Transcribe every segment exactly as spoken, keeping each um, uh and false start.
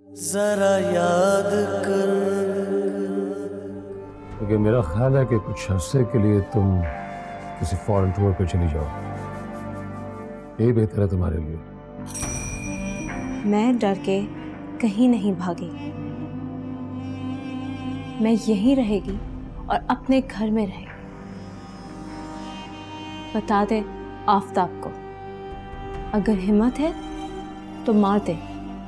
जरा याद कर। क्योंकि मेरा ख्याल है कि कुछ अरसे के लिए तुम किसी फॉरेन टूर पे चली जाओ, ये बेहतर है तुम्हारे लिए। मैं डर के कहीं नहीं भागी, मैं यहीं रहेगी और अपने घर में रहेगी। बता दे आफताब को, अगर हिम्मत है तो मार दे,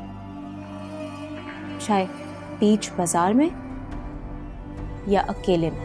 चाहे बीच बाजार में या अकेले में।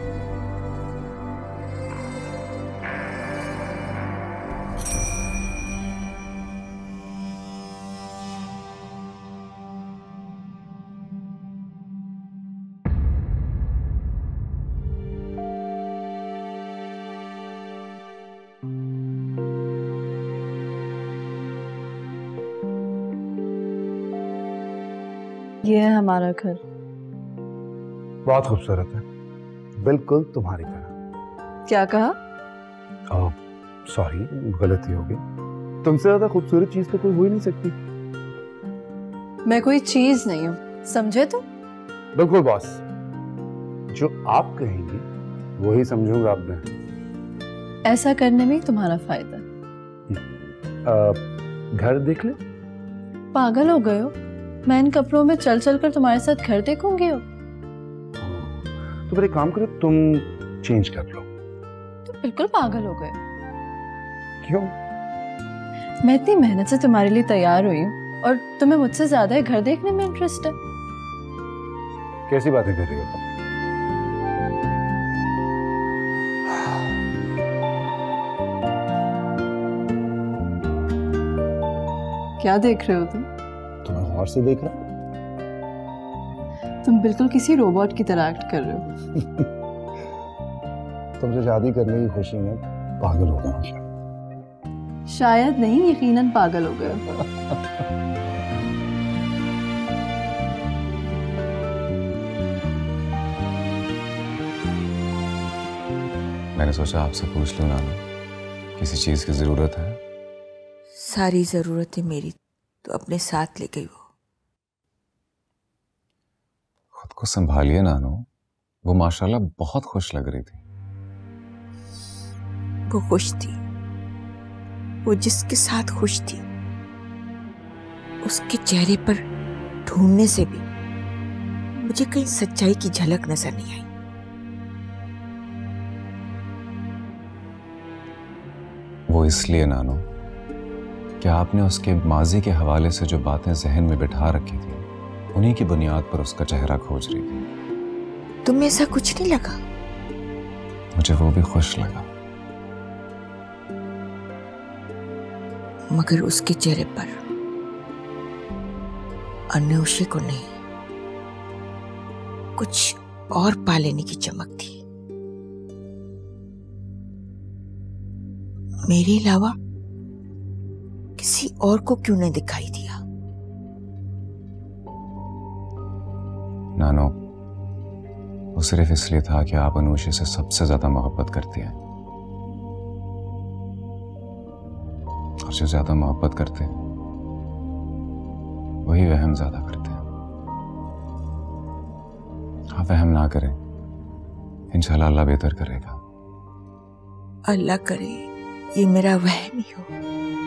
ये है हमारा घर। बहुत खूबसूरत है, बिल्कुल तुम्हारी तरह। क्या कहा? सॉरी, गलती हो गई। तुमसे ज्यादा खूबसूरत चीज तो कोई हो ही नहीं सकती। मैं कोई चीज नहीं हूँ, समझे तुम? बिल्कुल बॉस, जो आप कहेंगी वही समझूंगा अब मैं। ऐसा करने में ही तुम्हारा फायदा। आ, घर देख ले। पागल हो गए हो? मैं इन कपड़ों में चल चल कर तुम्हारे साथ घर देखूंगी हो? तो फिर एक काम करो, तुम चेंज कर लो। तुम बिल्कुल पागल हो गए। क्यों? मैं इतनी मेहनत से तुम्हारे लिए तैयार हुई हूँ और तुम्हें मुझसे ज्यादा घर देखने में इंटरेस्ट है। कैसी बातें कर रही हो तुम? क्या देख रहे हो तुम? तुम्हें गौर से देख रहा। तुम बिल्कुल किसी रोबोट की तरह एक्ट कर रहे हो। तुमसे शादी करने की खुशी में पागल हो गया हूँ। शायद नहीं, यकीनन पागल हो गए हो। मैंने सोचा आपसे पूछ लूं नानू, किसी चीज की जरूरत है? सारी जरूरतें मेरी तो अपने साथ ले गई वो। खुद को संभालिए नानू, वो माशाल्लाह बहुत खुश लग रही थी। वो खुश थी, वो जिसके साथ खुश थी उसके चेहरे पर ढूंढने से भी मुझे कहीं सच्चाई की झलक नजर नहीं आई। वो इसलिए नानू कि आपने उसके माजी के हवाले से जो बातें जहन में बिठा रखी थी, उन्हीं की बुनियाद पर उसका चेहरा खोज रही थी। तुम्हें ऐसा कुछ नहीं लगा? मुझे वो भी खुश लगा, मगर उसके चेहरे पर अनूशी को नहीं, कुछ और पा लेने की चमक थी। मेरे अलावा किसी और को क्यों नहीं दिखाई दिया? नानो, वो सिर्फ इसलिए था कि आप अनूशी से सबसे ज्यादा मोहब्बत करती हैं, और जो ज्यादा मोहब्बत करते हैं वही वहम ज्यादा करते हैं। आप वहम ना करें, इंशाल्लाह अल्लाह बेहतर करेगा। अल्लाह करे ये मेरा वहम ही हो।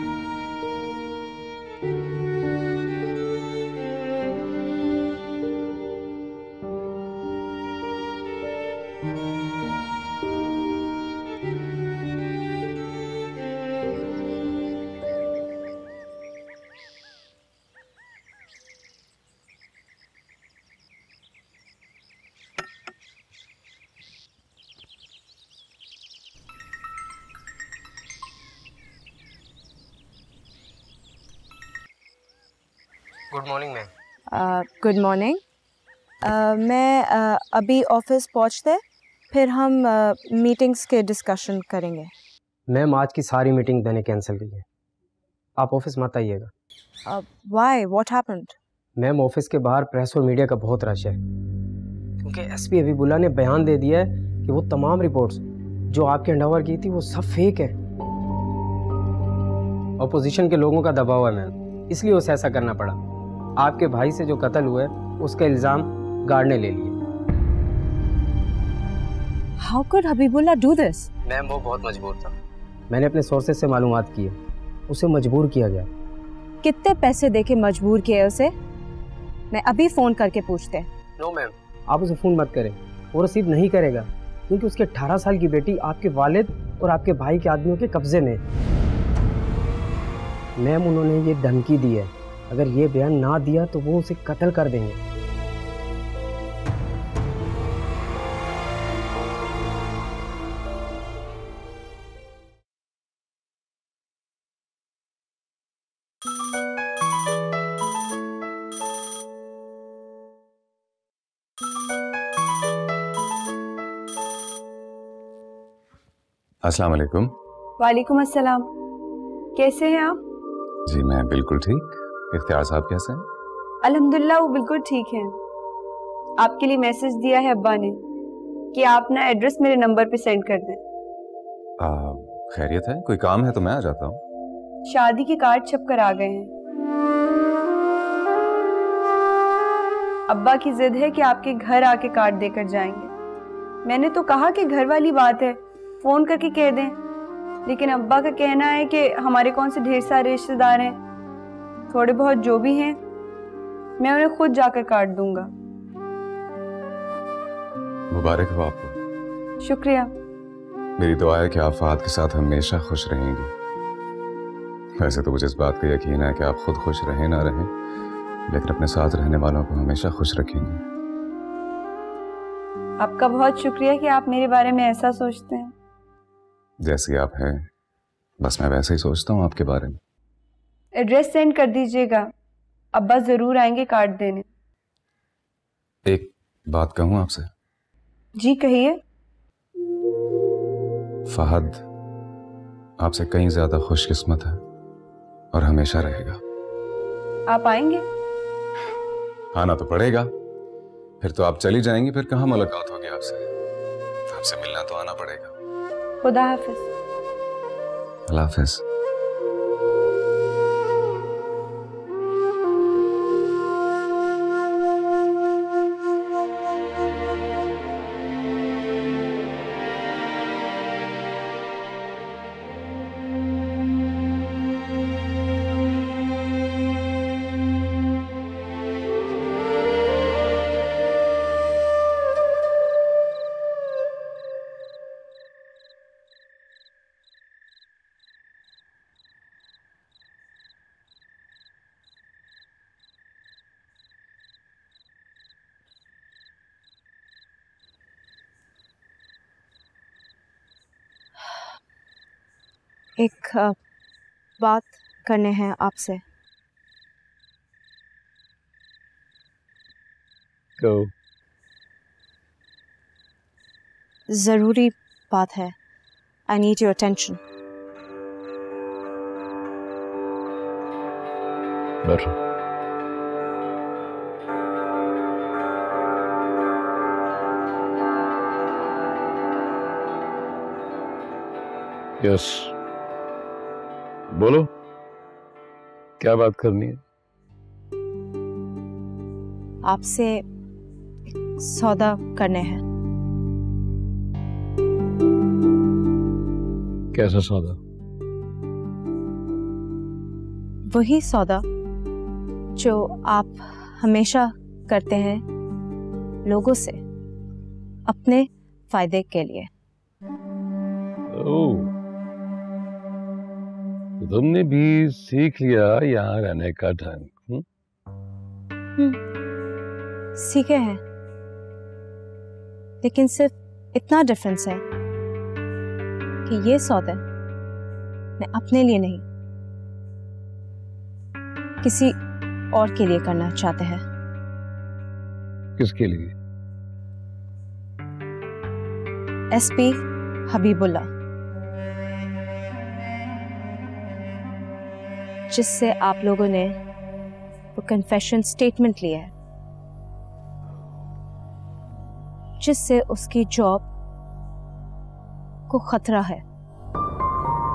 Good morning ma'am. Good morning. मैं uh, अभी ऑफिस पहुंचते फिर हम मीटिंग्स uh, के डिस्कशन करेंगे। मैम आज की सारी मीटिंग मैंने कैंसिल की है, आप ऑफिस मत आइएगा। Why, what happened? Ma'am office के बाहर प्रेस और मीडिया का बहुत रश है, क्योंकि एसपी अबीबुल्ला ने बयान दे दिया है कि वो तमाम रिपोर्ट्स जो आपके हैंडओवर की थी वो सब फेक है। अपोजिशन के लोगों का दबाव है मैम, इसलिए उसे ऐसा करना पड़ा। आपके भाई से जो कत्ल हुआ है उसका इल्ज़ाम गार्ड ने ले लिया। How could Habibullah do this? Ma'am वो बहुत मजबूर था। मैंने अपने सोर्सेज से मालूमात की है, उसे मजबूर किया गया। कितने पैसे देके मजबूर किए उसे? मैं अभी फोन करके पूछते हैं। नो मैम, आप उसे फ़ोन मत करें, वो रिसीव नहीं करेगा क्योंकि उसके अठारह साल की बेटी आपके वालिद और आपके भाई के आदमियों के कब्जे में। मैम उन्होंने ये धमकी दी है, अगर ये बयान ना दिया तो वो उसे कत्ल कर देंगे। अस्सलाम वालेकुम। वालेकुम अस्सलाम। कैसे हैं आप? जी मैं बिल्कुल ठीक। इख्तियार साहब कैसे हैं? अल्हम्दुलिल्लाह वो बिल्कुल ठीक हैं। आपके लिए मैसेज दिया है अब्बा ने कि आप ना एड्रेस मेरे नंबर पे सेंड कर दें। आ, खैरियत है? कोई काम है तो मैं आ जाता हूँ। शादी के कार्ड छप कर आ गए हैं। अब्बा की जिद है कि आपके घर आके कार्ड देकर जाएंगे। मैंने तो कहा कि घर वाली बात है, फोन करके कह दें, लेकिन अब्बा का कहना है कि हमारे कौन से ढेर सारे रिश्तेदार हैं, थोड़े बहुत जो भी हैं मैं उन्हें खुद जाकर काट दूंगा। मुबारक हो आपको। शुक्रिया। मेरी दुआ है कि आप फहद के साथ हमेशा खुश रहेंगी। वैसे तो मुझे इस बात का यकीन है कि आप खुद खुश रहें ना रहें, लेकिन अपने साथ रहने वालों को हमेशा खुश रखेंगे। आपका बहुत शुक्रिया कि आप मेरे बारे में ऐसा सोचते हैं। जैसी आप हैं बस मैं वैसे ही सोचता हूँ आपके बारे में। एड्रेस सेंड कर दीजिएगा, अब्बा जरूर आएंगे कार्ड देने। एक बात कहूँ आपसे? जी कहिए। फहद आपसे कहीं ज्यादा खुशकिस्मत है और हमेशा रहेगा। आप आएंगे? आना तो पड़ेगा, फिर तो आप चली जाएंगी, फिर कहाँ मुलाकात होगी आपसे? आपसे मिलना तो आना पड़ेगा। खुदा हाफिज। अल्लाह हाफिज। एक बात करने हैं आपसे। Go. जरूरी बात है। I need your attention. बैठो। यस, बोलो क्या बात करनी है? आपसे एक सौदा करने हैं। कैसा सौदा? वही सौदा जो आप हमेशा करते हैं लोगों से अपने फायदे के लिए। ओह, तो तुमने भी सीख लिया यहाँ रहने का ढंग? हम्म, सीखे हैं, लेकिन सिर्फ इतना डिफरेंस है कि ये सौदा मैं अपने लिए नहीं किसी और के लिए करना चाहते हैं। किसके लिए? एसपी हबीबुल्लाह, जिससे आप लोगों ने वो कन्फेशन स्टेटमेंट लिया है, जिससे उसकी जॉब को खतरा है।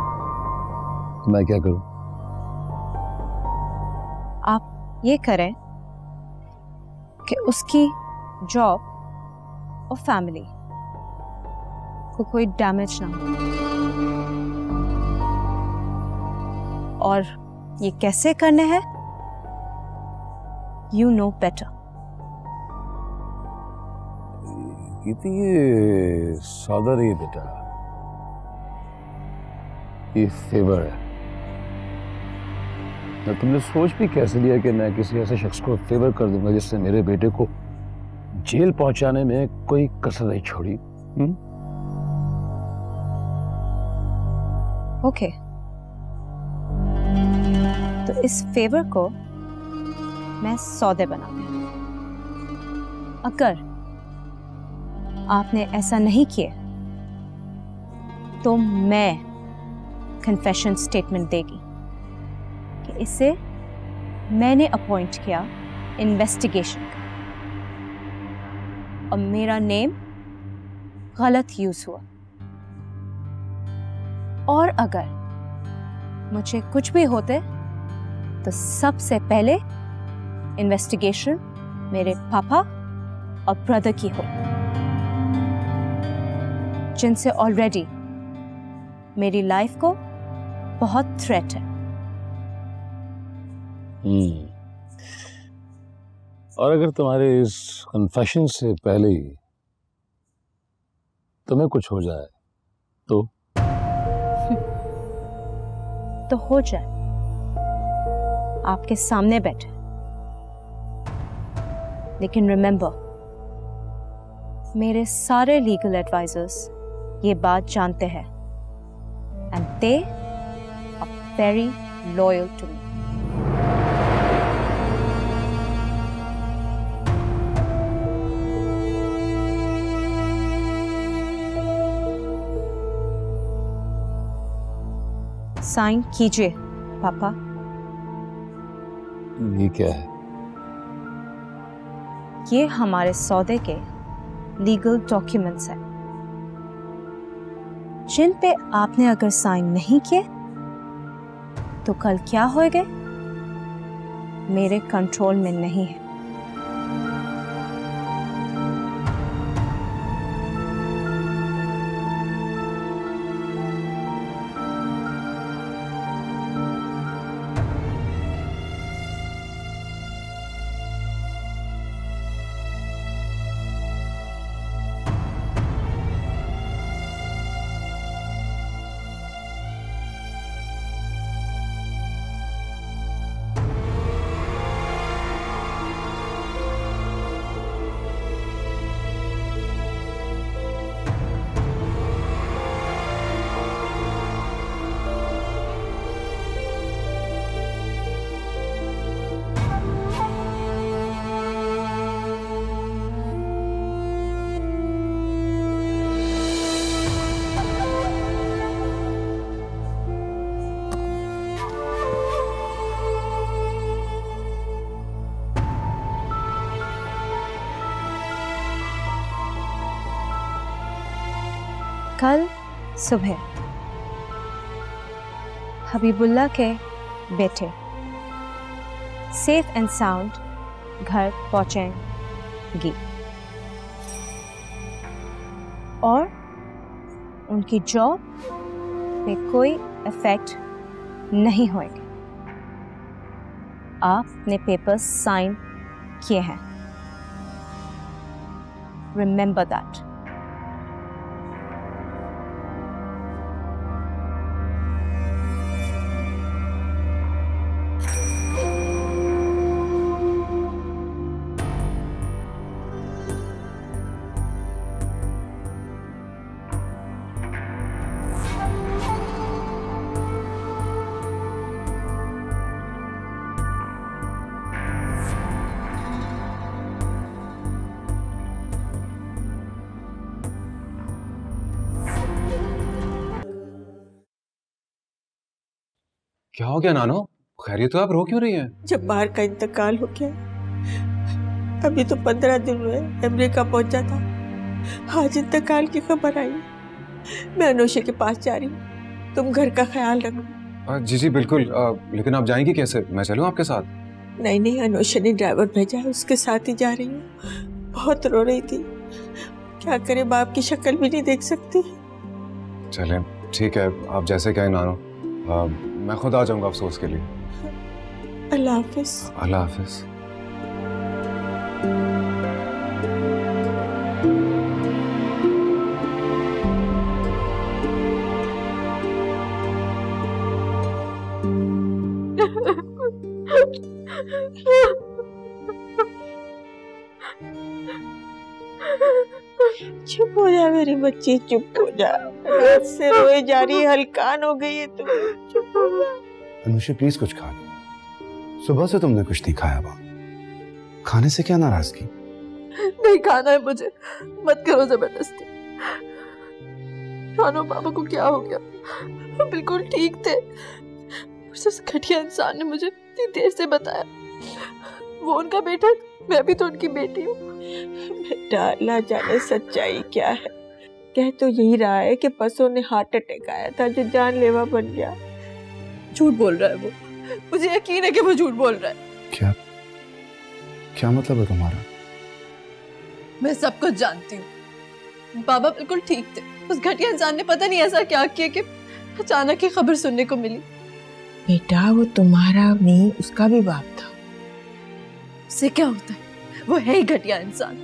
मैं क्या करूं? आप ये करें कि उसकी जॉब और फैमिली को कोई डैमेज ना हो। और ये कैसे करने हैं? You know better. ये सादा नहीं बेटा, ये फेवर है। ना तुमने सोच भी कैसे लिया कि मैं किसी ऐसे शख्स को फेवर कर दूंगा जिससे मेरे बेटे को जेल पहुंचाने में कोई कसर नहीं छोड़ी। हुँ? ओके, तो इस फेवर को मैं सौदे बना दूं। अगर आपने ऐसा नहीं किया तो मैं कन्फेशन स्टेटमेंट देगी कि इसे मैंने अपॉइंट किया इन्वेस्टिगेशन का और मेरा नेम गलत यूज हुआ। और अगर मुझे कुछ भी होते तो सबसे पहले इन्वेस्टिगेशन मेरे पापा और ब्रदर की हो, जिनसे ऑलरेडी मेरी लाइफ को बहुत थ्रेट है। हम्म। और अगर तुम्हारे इस कन्फेशन से पहले ही तुम्हें कुछ हो जाए तो तो हो जाए, आपके सामने बैठे। लेकिन रिमेंबर, मेरे सारे लीगल एडवाइजर्स ये बात जानते हैं and they are very loyal to me. Sign कीजिए पापा। ये क्या है? ये हमारे सौदे के लीगल डॉक्यूमेंट्स हैं, जिन पे आपने अगर साइन नहीं किए तो कल क्या होएगा मेरे कंट्रोल में नहीं है। कल सुबह हबीबुल्लाह के बेटे सेफ एंड साउंड घर पहुंचेंगी और उनकी जॉब पे कोई इफेक्ट नहीं होएगा। आपने पेपर्स साइन किए हैं, रिमेंबर दैट। क्या हो गया नानो? खैरियत तो आप रो क्यों रही हैं? जब्बार का इंतकाल हो गया। अभी तो पंद्रह दिन हुए अमेरिका पहुंचा था, आज इंतकाल की खबर आई। मैं अनोशे के पास जा रही हूँ, तुम घर का ख्याल रखना। जी जी बिल्कुल। आ, लेकिन आप जाएंगी कैसे? मैं चलूँ आपके साथ? नहीं नहीं, अनोशा ने ड्राइवर भेजा है, उसके साथ ही जा रही हूँ। बहुत रो रही थी, क्या करे, बाप की शक्ल भी नहीं देख सकती। चलें ठीक है, आप जैसे कहें नानो, आ, मैं खुद आ जाऊंगा अफसोस के लिए। अल्लाह हाफिज। अल्लाह हाफिज। चुप हो जा मेरी बच्ची, चुप हो जा। रात से रोए जा रही है, हलकान हो गई है तू, चुप हो जा। अनुषा प्लीज कुछ खा लो, सुबह से तुमने कुछ नहीं खाया। बाप खाने से क्या नाराजगी? नहीं खाना है मुझे, मत करो जबरदस्ती। नानो पापा को क्या हो गया? वो बिल्कुल ठीक थे, उस घटिया इंसान ने मुझे इतनी देर से बताया वो उनका बेटा, मैं भी तो उनकी बेटी हूँ। बेटा अल्लाह जाने सच्चाई क्या है। कह तो यही रहा है कि परसों ने हार्ट अटैक आया था जो जानलेवा बन गया। झूठ बोल रहा है वो, मुझे यकीन है कि वो झूठ बोल रहा है। क्या क्या मतलब है तुम्हारा? मैं सब कुछ जानती हूँ, बाबा बिल्कुल ठीक थे। उस घटिया इंसान ने पता नहीं ऐसा क्या किया कि अचानक ही खबर सुनने को मिली। बेटा वो तुम्हारा नहीं, उसका भी बाप था। उससे क्या होता है, वो है ही घटिया इंसान।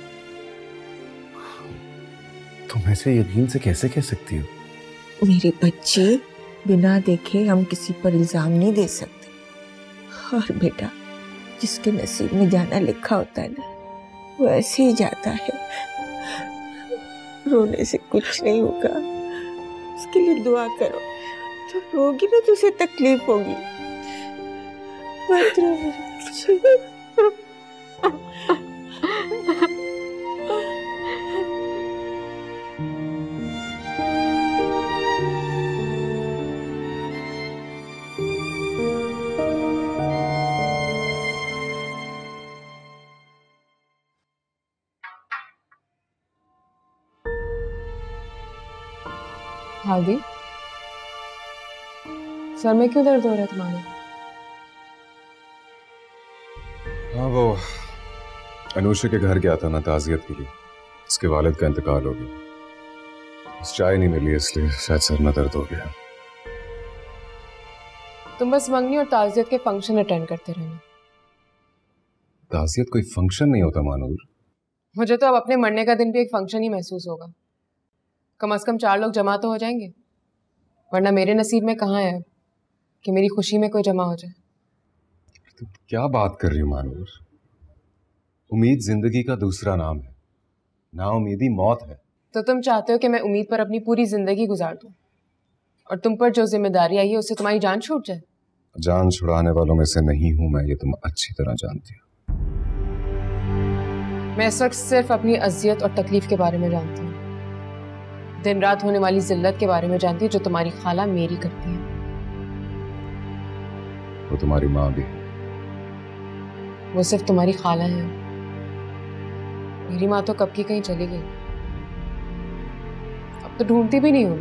तुम ऐसे यकीन से कैसे कह सकती हो? मेरे बच्चे, बिना देखे हम किसी पर इल्जाम नहीं दे सकते। और बेटा जिसके नसीब में जाना लिखा होता है ना, वो ऐसे ही जाता है। रोने से कुछ नहीं होगा, उसके लिए दुआ करो। तो रोगी ना तो उसे तकलीफ होगी। मत रो मेरे बच्चे। हादी, सर में क्यों दर्द हो रहा है तुम्हारे? हाँ वो अनुषा के घर गया था ना ताज़ियत के लिए, उसके वालिद का इंतकाल हो गया। बस चाय नहीं मिली इसलिए शायद सर में दर्द हो गया। तुम बस मंगनी और ताज़ियत के फंक्शन अटेंड करते रहना। ताज़ियत कोई फंक्शन नहीं होता मानूर। मुझे तो अब अपने मरने का दिन भी एक फंक्शन ही महसूस होगा। कम से कम चार लोग जमा तो हो जाएंगे, वरना मेरे नसीब में कहाँ है कि मेरी खुशी में कोई जमा हो जाए। तुम क्या बात कर रही हो मानूर? उम्मीद जिंदगी का दूसरा नाम है, नाउम्मीदी मौत है। तो तुम चाहते हो कि मैं उम्मीद पर अपनी पूरी जिंदगी गुजार दूं और तुम पर जो जिम्मेदारी आई है उससे तुम्हारी जान छूट जाए? जान छुड़ाने वालों में से नहीं हूं मैं, ये तुम अच्छी तरह जानती हो। मैं इस वक्त सिर्फ अपनी अजियत और तकलीफ के बारे में जानती हूँ, दिन रात होने वाली जिल्लत के बारे में जानती हूँ जो तुम्हारी खाला मेरी करती है। वो तुम्हारी माँ भी है। वो सिर्फ तुम्हारी खाला है, मेरी माँ तो कब की कहीं चली गई, अब तो ढूंढती भी नहीं हूँ।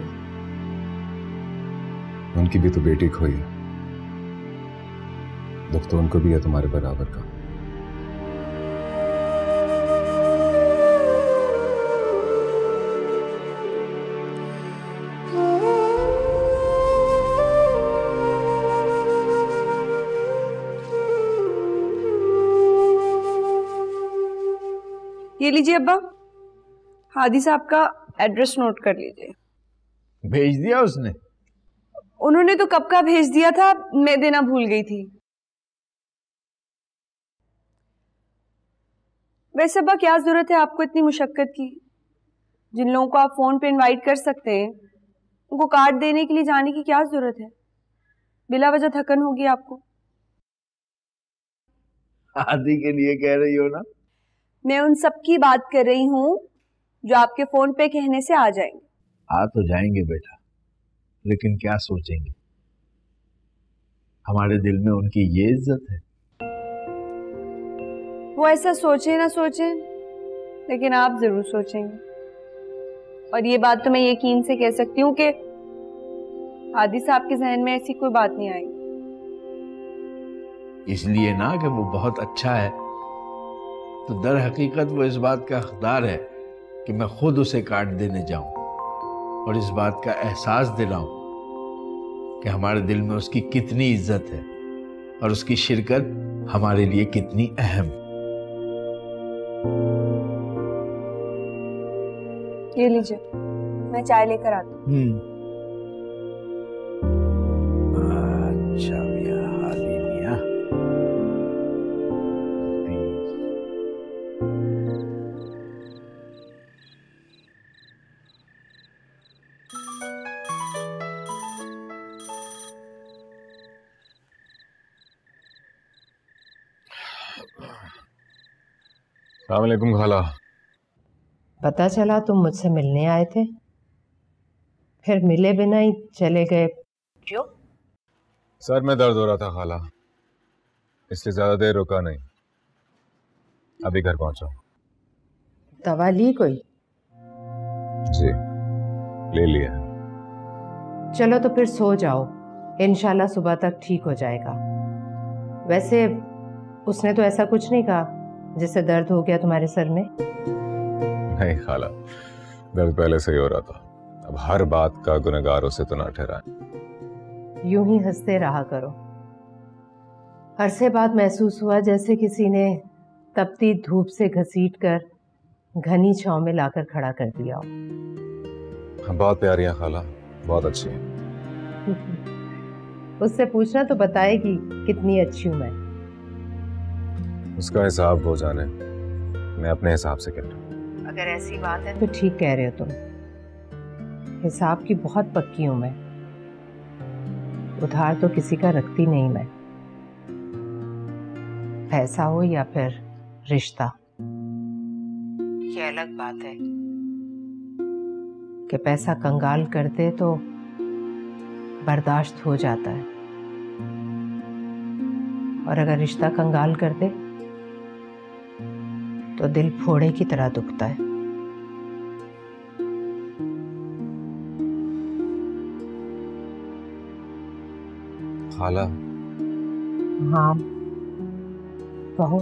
उनकी भी तो बेटी खोई है, दुख तो उनको भी है तुम्हारे बराबर का। ये लीजिए अब्बा, हादी साहब का एड्रेस नोट कर लीजिए। भेज दिया उसने? उन्होंने तो कब का भेज दिया था, मैं देना भूल गई थी। वैसे अब्बा क्या जरूरत है आपको इतनी मुशक्कत की? जिन लोगों को आप फोन पे इनवाइट कर सकते हैं उनको कार्ड देने के लिए जाने की क्या जरूरत है? बिला वजह थकन होगी आपको। हादी के लिए कह रही हो ना? मैं उन सब की बात कर रही हूँ जो आपके फोन पे कहने से आ जाएंगे। आ तो जाएंगे बेटा, लेकिन क्या सोचेंगे? हमारे दिल में उनकी ये इज्जत है। वो ऐसा सोचे ना सोचे, लेकिन आप जरूर सोचेंगे। और ये बात तो मैं यकीन से कह सकती हूँ कि हादी साहब के जहन में ऐसी कोई बात नहीं आएगी। इसलिए ना कि वो बहुत अच्छा है, तो दर हकीकत वो इस बात का हकदार है कि मैं खुद उसे काट देने जाऊं और इस बात का एहसास दिलाऊं कि हमारे दिल में उसकी कितनी इज्जत है और उसकी शिरकत हमारे लिए कितनी अहम। ये लीजिए, मैं चाय लेकर आती हूँ। अच्छा मियां, हादी मियां। अस्सलाम वालेकुम खाला। पता चला तुम मुझसे मिलने आए थे, फिर मिले बिना ही चले गए, क्यों? सर में दर्द हो रहा था खाला, इसलिए ज्यादा देर रुका नहीं, अभी घर पहुंचा। दवा ली कोई? जी ले लिया। चलो तो फिर सो जाओ, इंशाल्लाह सुबह तक ठीक हो जाएगा। वैसे उसने तो ऐसा कुछ नहीं कहा जिससे दर्द हो गया तुम्हारे सर में? नहीं खाला, दर्द पहले से ही हो रहा था, अब हर बात का गुनहगार उसे तो ना ठहराए। यूं ही हंसते रहा करो। अरसे बाद महसूस हुआ जैसे किसी ने तपती धूप से घसीट कर घनी छांव में लाकर खड़ा कर दिया हो। बहुत प्यारी है खाला, बहुत अच्छी है। उससे पूछना तो बताएगी कितनी अच्छी हूं मैं। उसका हिसाब वो जाने, मैं अपने हिसाब से कह रहा हूँ। अगर ऐसी बात है तो ठीक कह रहे हो तुम, हिसाब की बहुत पक्की हूं मैं, उधार तो किसी का रखती नहीं मैं। पैसा हो या फिर रिश्ता, ये अलग बात है कि पैसा कंगाल कर दे तो बर्दाश्त हो जाता है, और अगर रिश्ता कंगाल कर दे तो दिल फोड़े की तरह दुखता है। खाला। हाँ कहो।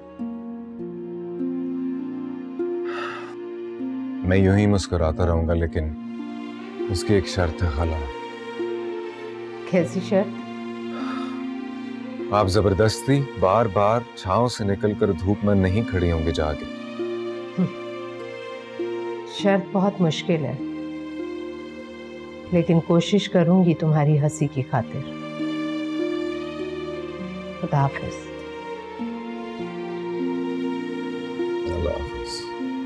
मैं यूं ही मुस्कुराता रहूंगा, लेकिन उसकी एक शर्त है खाला। कैसी शर्त? आप जबरदस्ती बार बार छांव से निकलकर धूप में नहीं खड़ी होंगे जाके। शर्त बहुत मुश्किल है, लेकिन कोशिश करूंगी तुम्हारी हंसी की खातिर। खुदा हाफिज। अल्लाह हाफिज।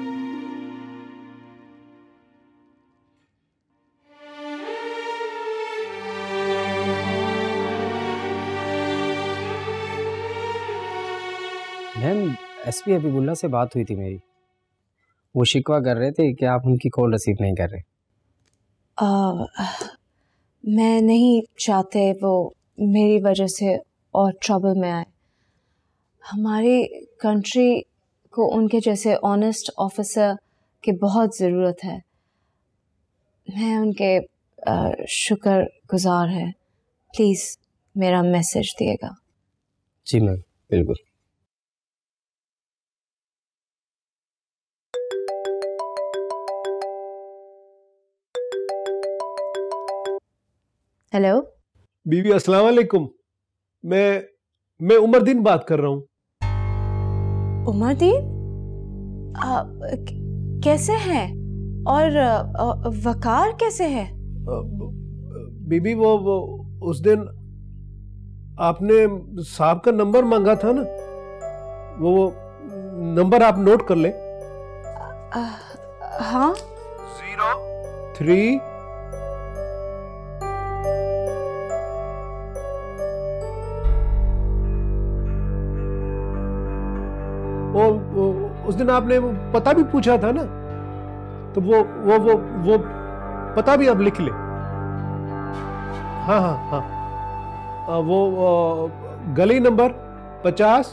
मैम, एसपी हबीबुल्ला से बात हुई थी मेरी, वो शिकवा कर रहे थे कि आप उनकी कॉल रिसीव नहीं कर रहे। आ, मैं नहीं चाहते वो मेरी वजह से और ट्रबल में आए। हमारी कंट्री को उनके जैसे ऑनेस्ट ऑफिसर की बहुत ज़रूरत है। मैं उनके शुक्रगुजार है। प्लीज़ मेरा मैसेज दिएगा। जी मैम, बिल्कुल। हेलो बीवी, अस्सलाम वालेकुम। मैं मैं उमर-दिन बात कर रहा हूँ। उमर-दिन कैसे हैं? और आ, वकार कैसे है? बीबी, वो, वो उस दिन आपने साहब का नंबर मांगा था ना, वो, वो नंबर आप नोट कर ले। आ, हाँ। जीरो थ्री वो, वो उस दिन आपने वो पता भी पूछा था ना, तो वो वो वो वो पता भी अब लिख ले। हाँ हाँ हाँ आ, वो आ, गली नंबर पचास।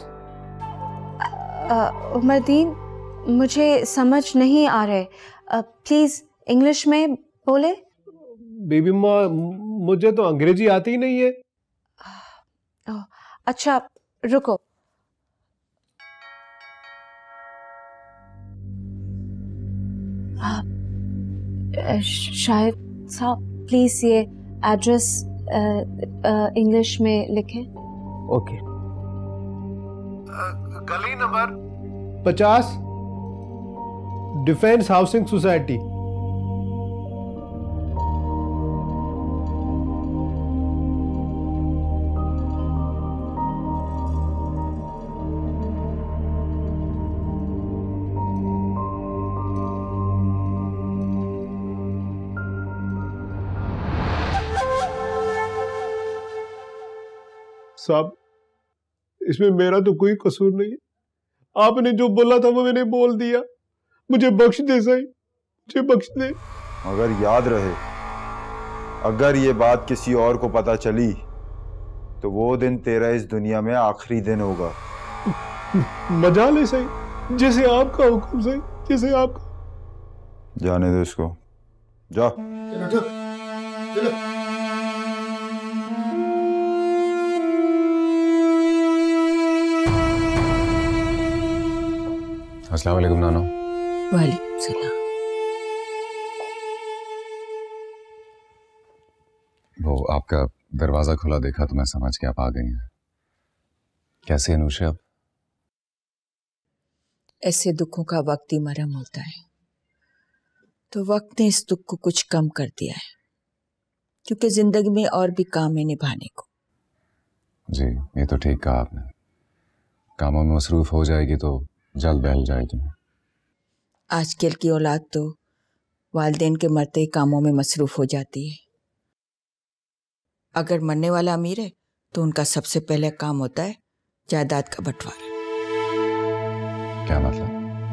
उमर-दिन, मुझे समझ नहीं आ रहे, प्लीज इंग्लिश में बोले। बीबी माँ, मुझे तो अंग्रेजी आती ही नहीं है। अच्छा रुको, शायद साहब प्लीज ये एड्रेस इंग्लिश में लिखें। ओके। गली नंबर पचास, डिफेंस हाउसिंग सोसाइटी। साहब, इसमें मेरा तो कोई कसूर नहीं है। आपने जो बोला था वो मैंने बोल दिया। मुझे बख्श दे साईं, मुझे बख्श दे। मगर याद रहे, अगर ये बात किसी और को पता चली तो वो दिन तेरा इस दुनिया में आखिरी दिन होगा। मजा ले साईं, जैसे आपका हुक्म साईं, जैसे आपका। जाने दो इसको, जा। चलो चलो। अस्सलाम वालेकुम नानो। वालेकुम सलाम। वो आपका दरवाजा खुला देखा तो मैं समझ के आप आ गई हैं। कैसे है नूशे अब? ऐसे दुखों का वक्त ही मरहम होता है, तो वक्त ने इस दुख को कुछ कम कर दिया है, क्योंकि जिंदगी में और भी काम है निभाने को। जी, ये तो ठीक कहा आपने। कामों में मसरूफ हो जाएगी तो जल्द बहल जाएगी। आजकल की औलाद तो वालिदैन के मरते ही कामों में मसरूफ हो जाती है। अगर मरने वाला अमीर है तो उनका सबसे पहले काम होता है जायदाद का बंटवारा। क्या मतलब?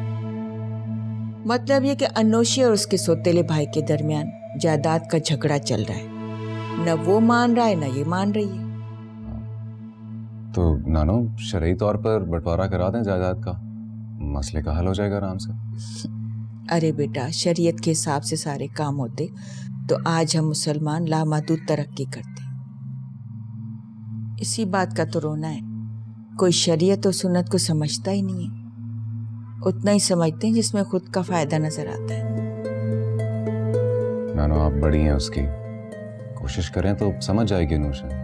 मतलब ये कि अनोशी और उसके सौतेले भाई के दरमियान जायदाद का झगड़ा चल रहा है। न वो मान रहा है न ये मान रही है। तो नानो, शरई तौर पर बंटवारा करा दें जायदाद का, मसले का हल हो जाएगा आराम से। अरे बेटा, शरीयत के हिसाब से सारे काम होते तो आज हम मुसलमान लामहदूद तरक्की करते। इसी बात का तो रोना है, कोई शरीयत और सुन्नत को समझता ही नहीं है। उतना ही समझते हैं जिसमें खुद का फायदा नजर आता है। नानो, आप बड़ी हैं, उसकी कोशिश करें तो समझ जाएगी नूशा।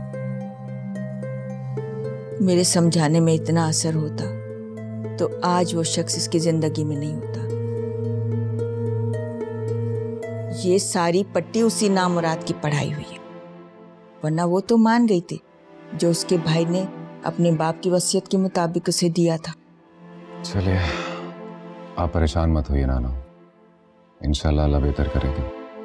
मेरे समझाने में इतना असर होता तो आज वो शख्स इसकी जिंदगी में नहीं होता। ये सारी पट्टी उसी नामुराद की पढ़ाई हुई है, वरना वो तो मान गई थी जो उसके भाई ने अपने बाप की वसीयत के मुताबिक उसे दिया था। चलिए, आप परेशान मत होइए नानो, इंशाल्लाह अल्लाह बेहतर करेगा।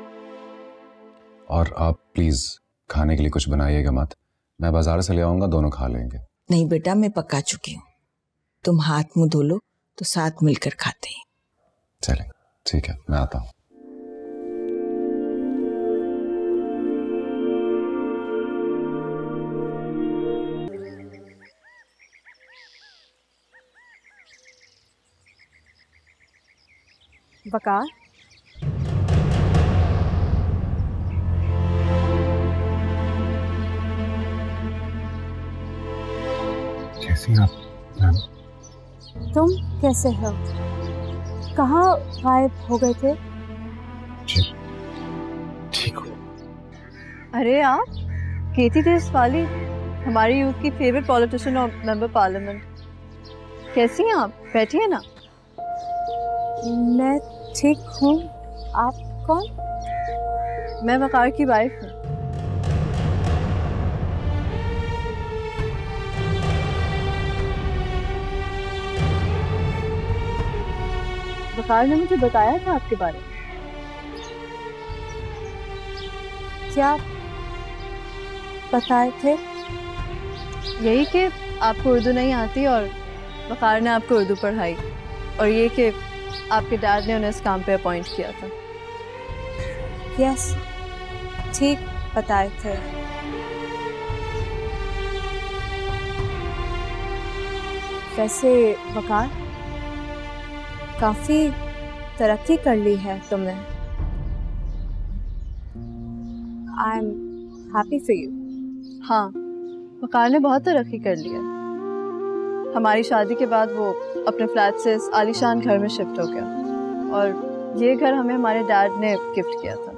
और आप प्लीज खाने के लिए कुछ बनाइएगा मत, मैं बाजार से ले आऊंगा, दोनों खा लेंगे। नहीं बेटा, मैं पका चुकी हूँ, तुम हाथ मुंह धो लो तो साथ मिलकर खाते हैं। चलें, ठीक है, मैं आता हूँ। वकार, कैसी आप मैम? तुम कैसे हो? कहाँ गायब हो गए थे? जी ठीक हो? अरे आप गेती देसवाली, हमारी यूथ की फेवरेट पॉलिटिशियन और मेंबर पार्लियामेंट। कैसी हैं आप? बैठिए ना। मैं ठीक हूँ, आप कौन? मैं वकार की वाइफ हूँ। वकार ने मुझे बताया था आपके बारे में। क्या बताए थे? यही कि आपको उर्दू नहीं आती और वकार ने आपको उर्दू पढ़ाई, और ये कि आपके डैड ने उन्हें इस काम पे अपॉइंट किया था। यस, ठीक बताए थे। वैसे वकार, काफी तरक्की कर ली है तुमने। I am happy for you. हाँ, वकार ने बहुत तरक्की कर ली है। हमारी शादी के बाद वो अपने फ्लैट से इस आलीशान घर में शिफ्ट हो गया और ये घर हमें हमारे डैड ने गिफ्ट किया था।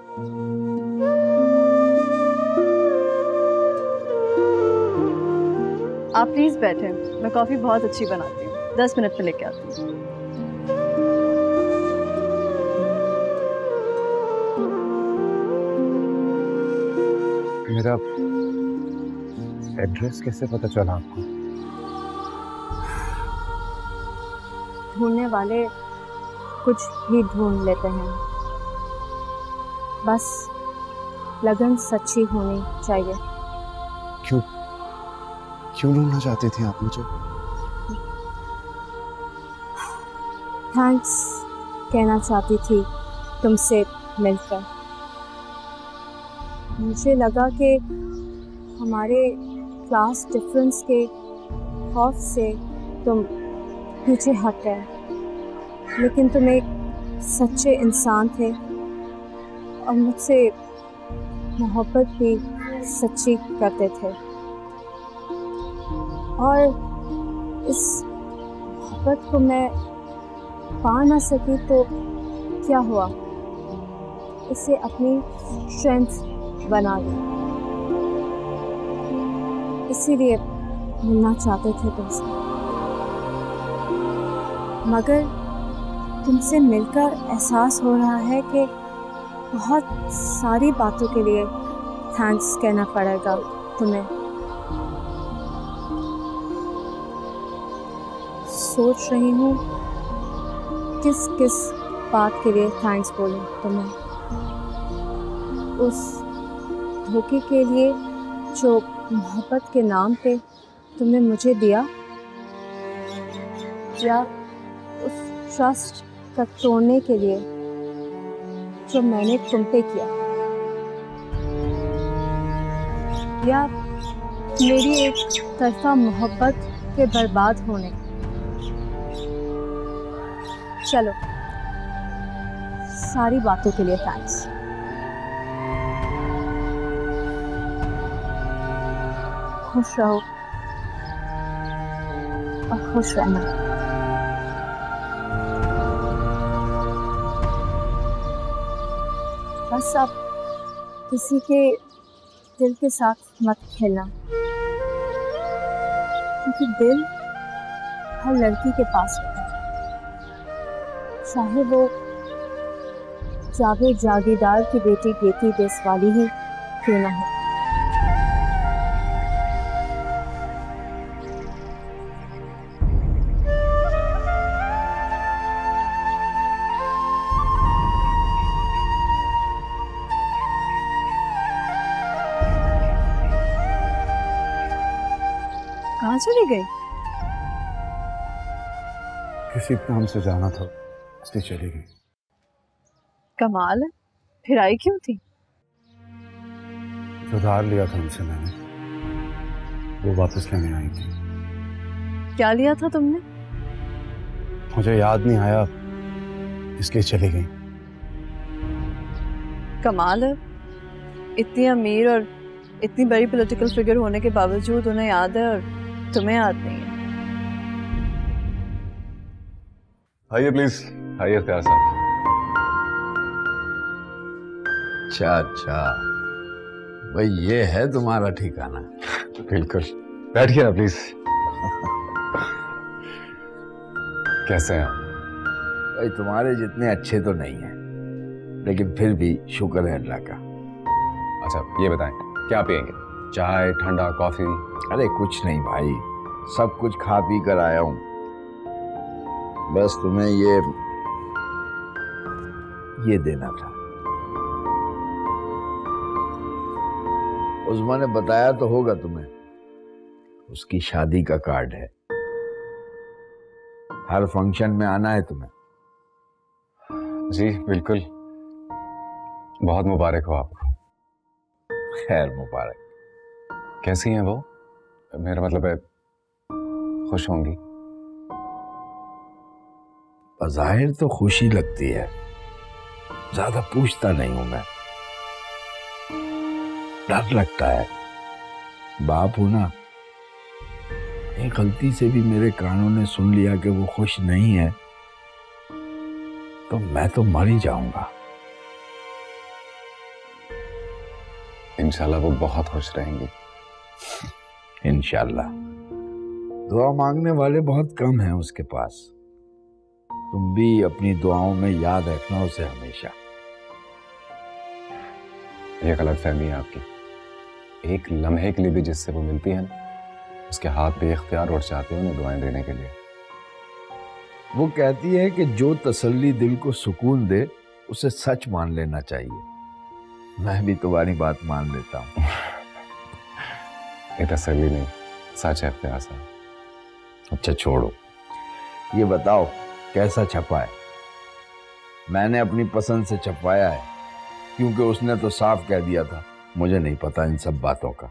आप प्लीज बैठे, मैं कॉफी बहुत अच्छी बनाती हूँ, दस मिनट में लेके आती हूँ। मेरा एड्रेस कैसे पता चला आपको? ढूंढने वाले कुछ भी ढूंढ लेते हैं, बस लगन सच्ची होनी चाहिए। क्यों क्यों ढूंढना चाहती थी आप मुझे? थैंक्स कहना चाहती थी तुमसे मिलकर। मुझे लगा कि हमारे क्लास डिफरेंस के खौफ से तुम पीछे हट गए, लेकिन तुम एक सच्चे इंसान थे और मुझसे मोहब्बत भी सच्ची करते थे। और इस मोहब्बत को मैं पा ना सकी तो क्या हुआ, इसे अपनी स्ट्रेंथ बना लिया। इसीलिए मिलना चाहते थे तुमसे, मगर तुमसे मिलकर एहसास हो रहा है कि बहुत सारी बातों के लिए थैंक्स कहना पड़ेगा तुम्हें। सोच रही हूँ किस किस बात के लिए थैंक्स बोलूँ तुम्हें। उस धोखे के लिए जो मोहब्बत के नाम पे तुमने मुझे दिया, या उस ट्रस्ट का तोड़ने के लिए जो मैंने तुम पे किया, या मेरी एक तरफा मोहब्बत के बर्बाद होने। चलो, सारी बातों के लिए थैंक्स। खुश रहो और खुश रहना। बस आप किसी के दिल के साथ मत खेलना, क्योंकि दिल हर लड़की के पास होता है, चाहे वो जावेद जागीरदार की बेटी गेती देसवाली ही क्यों ना हो। कहाँ चली गई? किसी काम से जाना था इसलिए चली गई। कमाल है, फिर आई क्यों थी? उधार लिया था उनसे मैंने, वो वापस लेने आई थी। क्या लिया था तुमने? मुझे याद नहीं आया इसलिए चली गई। कमाल है, इतनी अमीर और इतनी बड़ी पॉलिटिकल फिगर होने के बावजूद उन्हें याद है और तुम्हें याद नहीं है। आइए प्लीज, आइए इख्तियार साहब। अच्छा अच्छा, भाई ये है तुम्हारा ठिकाना? बिल्कुल, बैठिए ना प्लीज। कैसे हैं आप? भाई तुम्हारे जितने अच्छे तो नहीं हैं, लेकिन फिर भी शुक्र है अल्लाह का। अच्छा ये बताएं, क्या पियेंगे? चाय, ठंडा, कॉफी? अरे कुछ नहीं भाई, सब कुछ खा पी कर आया हूँ। बस तुम्हें ये ये देना था। उज़मा ने बताया तो होगा तुम्हें, उसकी शादी का कार्ड है। हर फंक्शन में आना है तुम्हें। जी बिल्कुल, बहुत मुबारक हो आपको। खैर मुबारक। कैसी हैं वो? मेरा मतलब है, खुश होंगी? बज़ाहिर तो खुशी लगती है, ज्यादा पूछता नहीं हूं मैं। डर लगता है, बाप हूं ना, एक गलती से भी मेरे कानों ने सुन लिया कि वो खुश नहीं है तो मैं तो मर ही जाऊंगा। इंशाल्लाह वो बहुत खुश रहेंगी। इंशाल्लाह। दुआ मांगने वाले बहुत कम हैं उसके पास। तुम भी अपनी दुआओं में याद रखना उसे हमेशा। ये गलत फहमी है आपकी। एक लम्हे के लिए भी जिससे वो मिलती है ना, उसके हाथ पे इख्तियार उठ जाते हैं उन्हें दुआएं देने के लिए। वो कहती है कि जो तसल्ली दिल को सुकून दे उसे सच मान लेना चाहिए। मैं भी तुम्हारी बात मान लेता हूँ। ये तसल्ली नहीं, सच है इख्तियार साहब। अच्छा छोड़ो, ये बताओ कैसा छपा है? मैंने अपनी पसंद से छपवाया है, क्योंकि उसने तो साफ कह दिया था मुझे नहीं पता इन सब बातों का।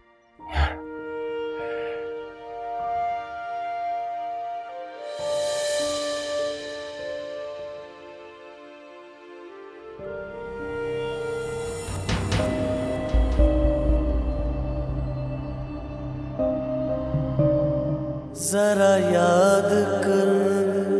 जरा याद कर